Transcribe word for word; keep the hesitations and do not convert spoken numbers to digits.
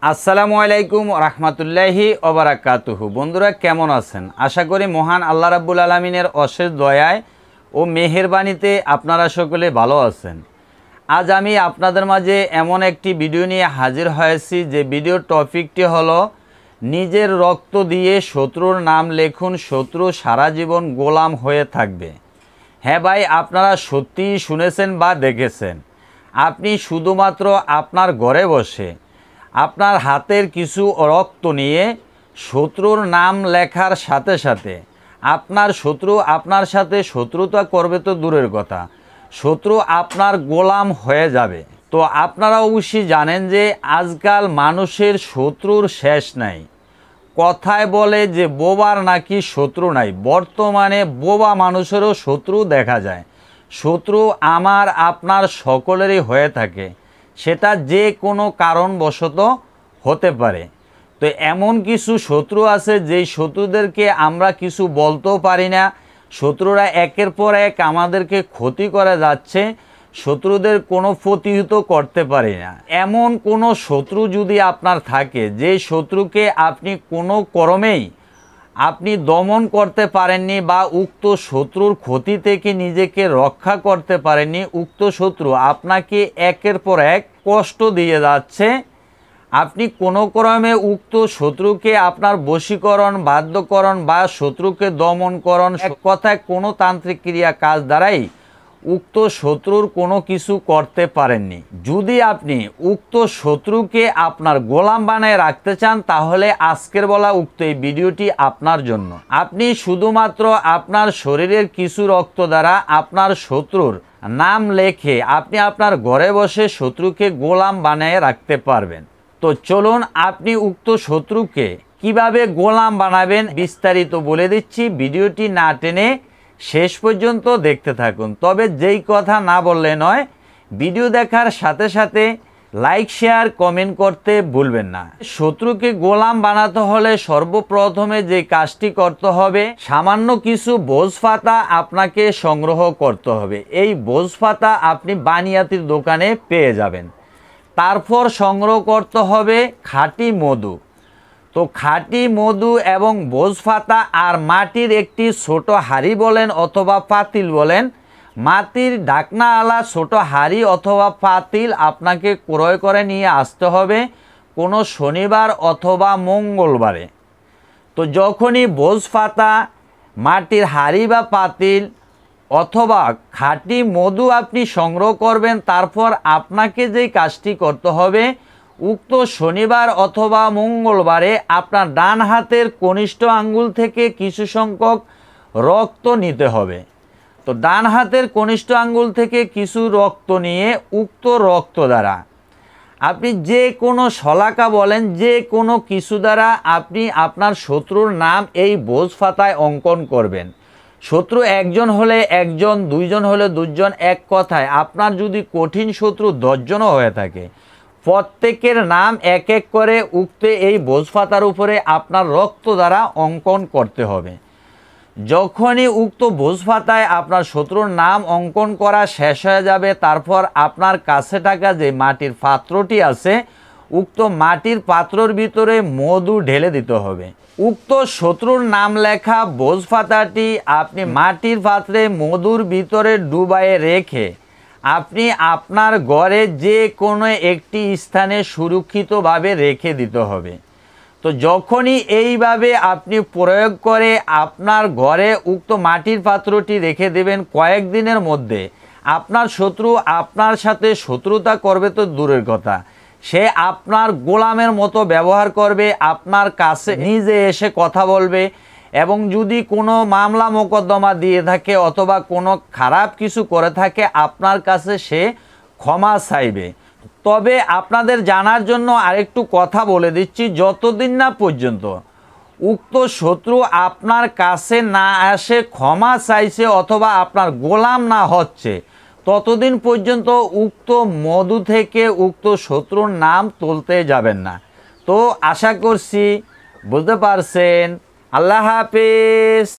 আসসালামু আলাইকুম রহমতুল্লাহি ওবারাকাতুহু। বন্ধুরা কেমন আছেন? আশা করি মহান আল্লাহ রাব্বুল আলামিনের অশেষ দয়ায় ও মেহেরবানিতে আপনারা সকলে ভালো আছেন। আজ আমি আপনাদের মাঝে এমন একটি ভিডিও নিয়ে হাজির হয়েছি যে ভিডিওর টপিকটি হলো নিজের রক্ত দিয়ে শত্রুর নাম লেখুন, শত্রু সারা জীবন গোলাম হয়ে থাকবে। হ্যাঁ ভাই, আপনারা সত্যিই শুনেছেন বা দেখেছেন। আপনি শুধুমাত্র আপনার ঘরে বসে আপনার হাতের কিছু রক্ত নিয়ে শত্রুর নাম লেখার সাথে সাথে আপনার শত্রু আপনার সাথে শত্রুতা করবে তো দূরের কথা, শত্রু আপনার গোলাম হয়ে যাবে। তো আপনারা অবশ্যই জানেন যে আজকাল মানুষের শত্রুর শেষ নাই। কথায় বলে যে বোবার নাকি শত্রু নাই। বর্তমানে বোবা মানুষেরও শত্রু দেখা যায়। শত্রু আমার আপনার সকলেরই হয়ে থাকে, সেটা যে কোনো কারণবশত হতে পারে। তো এমন কিছু শত্রু আছে যেই শত্রুদেরকে আমরা কিছু বলতেও পারি না। শত্রুরা একের পর এক আমাদেরকে ক্ষতি করে যাচ্ছে, শত্রুদের কোনো প্রতিহত করতে পারি না। এমন কোনো শত্রু যদি আপনার থাকে, যে শত্রুকে আপনি কোনো কর্মেই আপনি দমন করতে পারেননি বা উক্ত শত্রুর ক্ষতি থেকে নিজেকে রক্ষা করতে পারেননি, উক্ত শত্রু আপনাকে একের পর এক কষ্ট দিয়ে যাচ্ছে, আপনি কোনো ক্রমে উক্ত শত্রুকে আপনার বশীকরণ, বাধ্যকরণ বা শত্রুকে দমনকরণ, এক কথায় কোনো তান্ত্রিক ক্রিয়া কাজ দ্বারাই উক্ত শত্রুর কোনো কিছু করতে পারেননি। যদি আপনি উক্ত শত্রুকে আপনার গোলাম বানায় রাখতে চান, তাহলে আজকের বলা উক্ত এই ভিডিওটি আপনার জন্য। আপনি শুধুমাত্র আপনার শরীরের কিছু রক্ত দ্বারা আপনার শত্রুর নাম লেখে আপনি আপনার ঘরে বসে শত্রুকে গোলাম বানায় রাখতে পারবেন। তো চলুন আপনি উক্ত শত্রুকে কিভাবে গোলাম বানাবেন বিস্তারিত বলে দিচ্ছি। ভিডিওটি না টেনে শেষ পর্যন্ত দেখতে থাকুন। তবে যেই কথা না বললে নয়, ভিডিও দেখার সাথে সাথে লাইক, শেয়ার, কমেন্ট করতে ভুলবেন না। শত্রুকে গোলাম বানাতে হলে সর্বপ্রথমে যে কাজটি করতে হবে, সামান্য কিছু ভোজপাতা আপনাকে সংগ্রহ করতে হবে। এই ভোজপাতা আপনি বানিয়াতির দোকানে পেয়ে যাবেন। তারপর সংগ্রহ করতে হবে খাঁটি মধু। তো খাঁটি মধু এবং ভোজপাতা আর মাটির একটি ছোট হাঁড়ি বলেন অথবা পাতিল বলেন, মাটির ঢাকনাওয়ালা ছোট হাঁড়ি অথবা পাতিল আপনাকে ক্রয় করে নিয়ে আসতে হবে কোনো শনিবার অথবা মঙ্গলবারে। তো যখনই ভোজপাতা, মাটির হাঁড়ি বা পাতিল অথবা খাঁটি মধু আপনি সংগ্রহ করবেন, তারপর আপনাকে যেই কাজটি করতে হবে, উক্ত শনিবার অথবা মঙ্গলবারে আপনার ডান হাতের কনিষ্ঠ আঙ্গুল থেকে কিছু সংখ্যক রক্ত নিতে হবে। তো ডান হাতের কনিষ্ঠ আঙ্গুল থেকে কিছু রক্ত নিয়ে উক্ত রক্ত দ্বারা আপনি যে কোনো শলাকা বলেন, যে কোনো কিছু দ্বারা আপনি আপনার শত্রুর নাম এই ভোজপাতায় অঙ্কন করবেন। শত্রু একজন হলে একজন, দুইজন হলে দুইজন, এক কথায় আপনার যদি কঠিন শত্রু দশজনও হয়ে থাকে, প্রত্যেকের নাম এক এক করে উক্ত এই ভোজপাতার উপরে আপনার রক্ত দ্বারা অঙ্কন করতে হবে। যখনই উক্ত ভোজপাতায় আপনার শত্রুর নাম অঙ্কন করা শেষ হয়ে যাবে, তারপর আপনার কাছে থাকা যে মাটির পাত্রটি আছে, উক্ত মাটির পাত্রর ভিতরে মধু ঢেলে দিতে হবে। উক্ত শত্রুর নাম লেখা ভোজপাতাটি আপনি মাটির পাত্রে মধুর ভিতরে ডুবায়ে রেখে আপনি আপনার ঘরে যে কোনো একটি স্থানে সুরক্ষিতভাবে রেখে দিতে হবে। তো যখনই এইভাবে আপনি প্রয়োগ করে আপনার ঘরে উক্ত মাটির পাত্রটি রেখে দেবেন, কয়েকদিনের মধ্যে আপনার শত্রু আপনার সাথে শত্রুতা করবে তো দূরের কথা, সে আপনার গোলামের মতো ব্যবহার করবে, আপনার কাছে নিজে এসে কথা বলবে, এবং যদি কোনো মামলা মোকদ্দমা দিয়ে থাকে অথবা কোনো খারাপ কিছু করে থাকে, আপনার কাছে সে ক্ষমা চাইবে। তবে আপনাদের জানার জন্য আরেকটু কথা বলে দিচ্ছি, যতদিন না পর্যন্ত উক্ত শত্রু আপনার কাছে না আসে, ক্ষমা চাইছে অথবা আপনার গোলাম না হচ্ছে, ততদিন পর্যন্ত উক্ত মধু থেকে উক্ত শত্রুর নাম তুলতে যাবেন না। তো আশা করছি বুঝতে পারছেন। আল্লাহ হাফেজ।